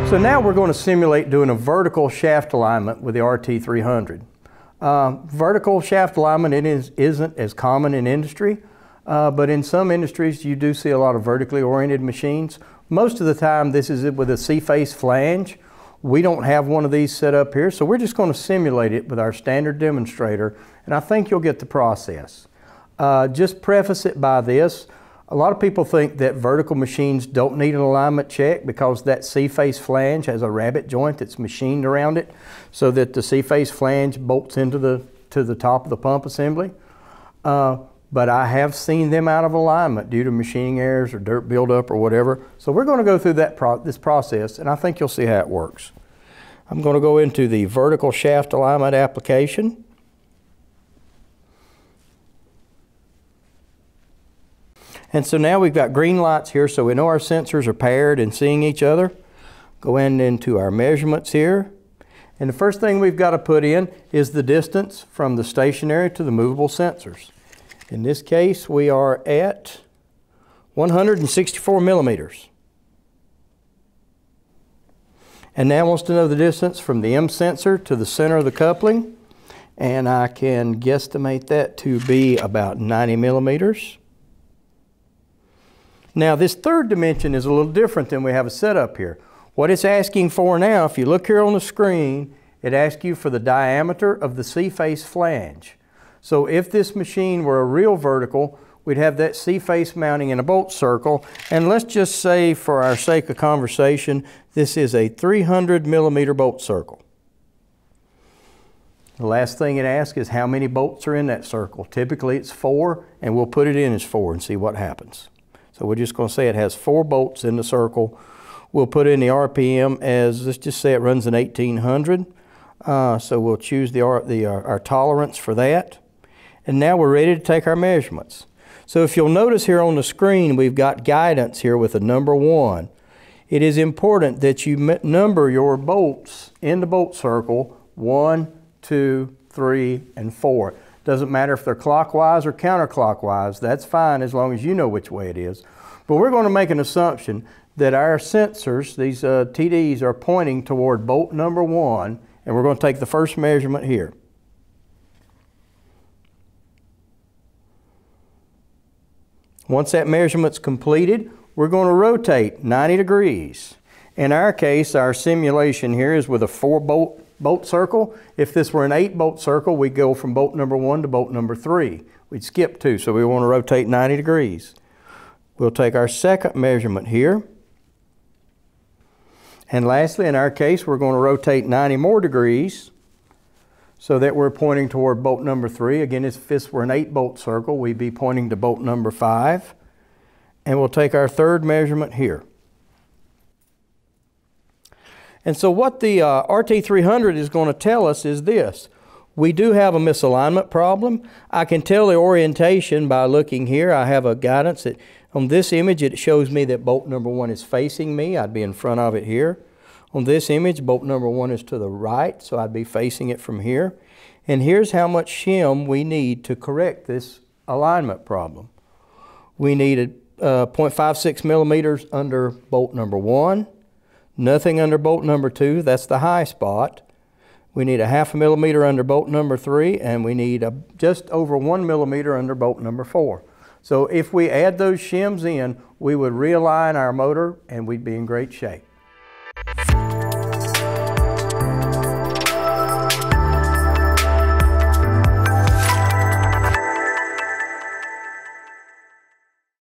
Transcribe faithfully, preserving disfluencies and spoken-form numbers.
So now we're going to simulate doing a vertical shaft alignment with the R T three hundred. Uh, vertical shaft alignment it is, isn't as common in industry, uh, but in some industries you do see a lot of vertically oriented machines. Most of the time this is with a C-face flange. We don't have one of these set up here, so we're just going to simulate it with our standard demonstrator, and I think you'll get the process. Uh, just preface it by this. A lot of people think that vertical machines don't need an alignment check because that C-face flange has a rabbet joint that's machined around it so that the C-face flange bolts into the, to the top of the pump assembly. Uh, but I have seen them out of alignment due to machining errors or dirt buildup or whatever. So we're going to go through that pro this process, and I think you'll see how it works. I'm going to go into the vertical shaft alignment application. And so now we've got green lights here, so we know our sensors are paired and seeing each other. Go in into our measurements here. And the first thing we've got to put in is the distance from the stationary to the movable sensors. In this case, we are at one hundred sixty-four millimeters. And now wants to know the distance from the M sensor to the center of the coupling. And I can guesstimate that to be about ninety millimeters. Now this third dimension is a little different than we have a set up here. What it's asking for now, if you look here on the screen, it asks you for the diameter of the C-face flange. So if this machine were a real vertical, we'd have that C-face mounting in a bolt circle. And let's just say, for our sake of conversation, this is a three hundred millimeter bolt circle. The last thing it asks is how many bolts are in that circle. Typically it's four, and we'll put it in as four and see what happens. So we're just going to say it has four bolts in the circle. We'll put in the R P M as, let's just say it runs in eighteen hundred. Uh, so we'll choose the, the, uh, our tolerance for that. And now we're ready to take our measurements. So if you'll notice here on the screen, we've got guidance here with a number one. It is important that you number your bolts in the bolt circle, one, two, three, and four. Doesn't matter if they're clockwise or counterclockwise, that's fine as long as you know which way it is. But we're going to make an assumption that our sensors, these uh, T Ds, are pointing toward bolt number one, and we're going to take the first measurement here. Once that measurement's completed, we're going to rotate ninety degrees. In our case, our simulation here is with a four bolt bolt circle. If this were an eight bolt circle, we'd go from bolt number one to bolt number three. We'd skip two, so we want to rotate ninety degrees. We'll take our second measurement here. And lastly, in our case, we're going to rotate ninety more degrees so that we're pointing toward bolt number three. Again, if this were an eight bolt circle, we'd be pointing to bolt number five. And we'll take our third measurement here. And so what the uh, R T three hundred is going to tell us is this. We do have a misalignment problem. I can tell the orientation by looking here. I have a guidance that on this image it shows me that bolt number one is facing me. I'd be in front of it here. On this image, bolt number one is to the right, so I'd be facing it from here. And here's how much shim we need to correct this alignment problem. We need a uh, zero point five six millimeters under bolt number one. Nothing under bolt number two, that's the high spot. We need a half a millimeter under bolt number three, and we need a, just over one millimeter under bolt number four. So if we add those shims in, we would realign our motor and we'd be in great shape.